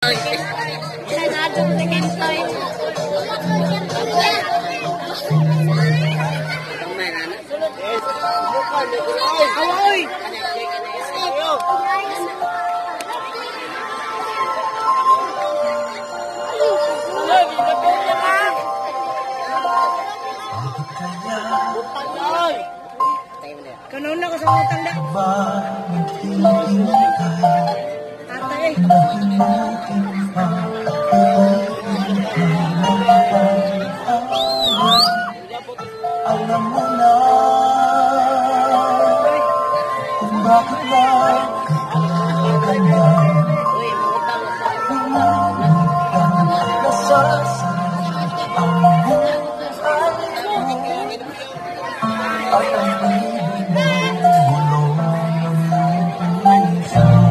Kanuna ko sa mga tanda. Tatay. Alam mo na kung bakit ba ganyan. Nasasakit ang buhay at ang pag-ibig mo bulong ng minsan.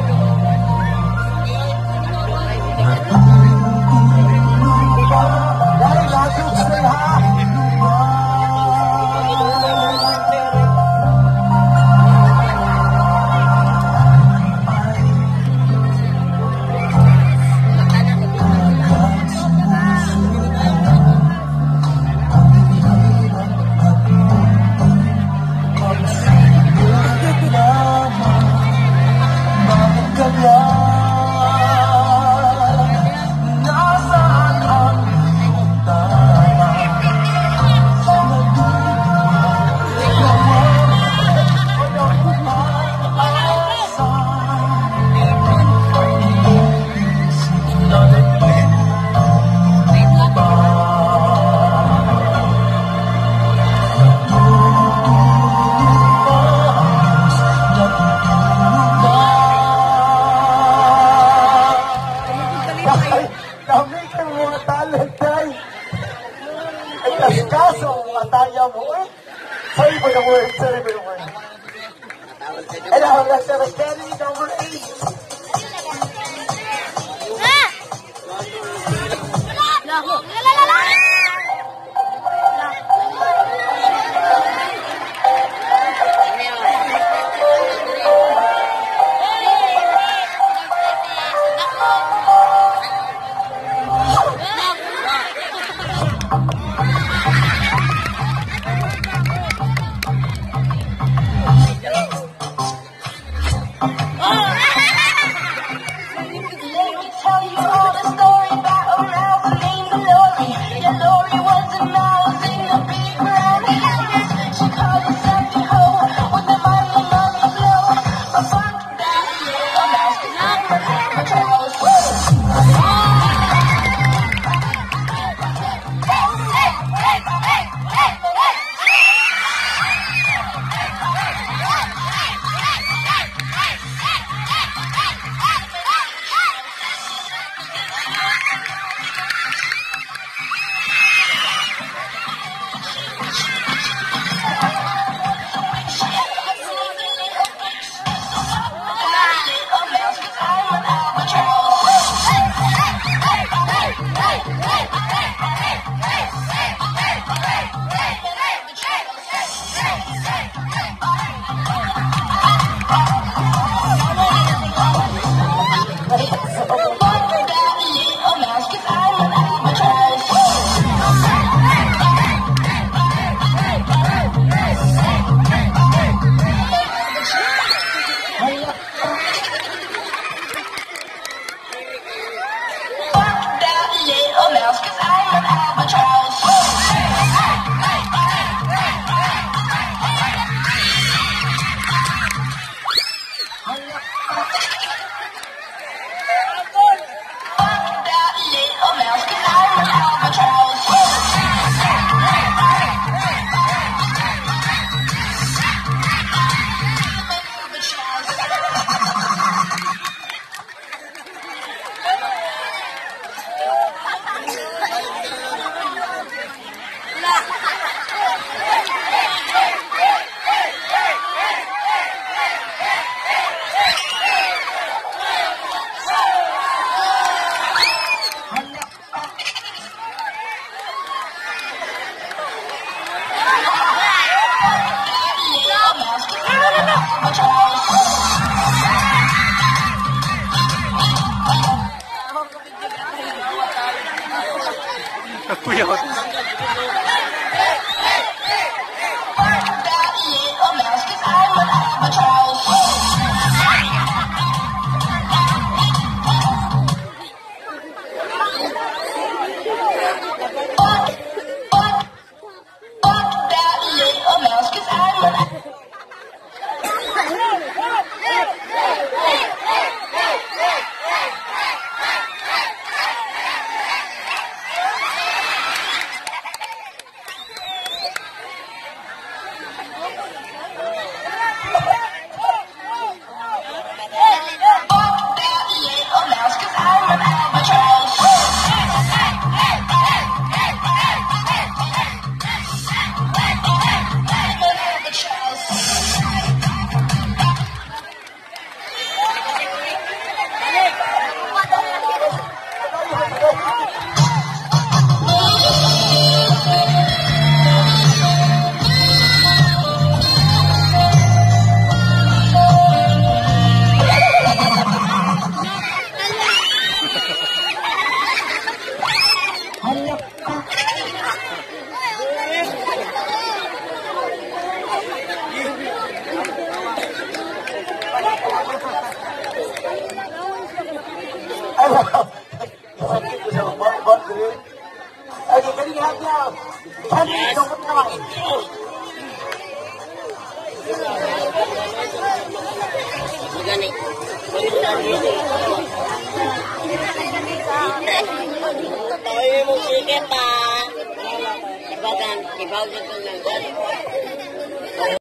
Natutunan ba dahil natin sa lahat? Kami kang mga talent, tay. Ay, kaso, mga taya mo, eh. Sorry for the word, sorry for the word. And now, let's have a steady number 8. Puyot. Okay, can you help me out? 10 minutes over time. Tayo mo sige pa. Ibagan, ibaw dito ng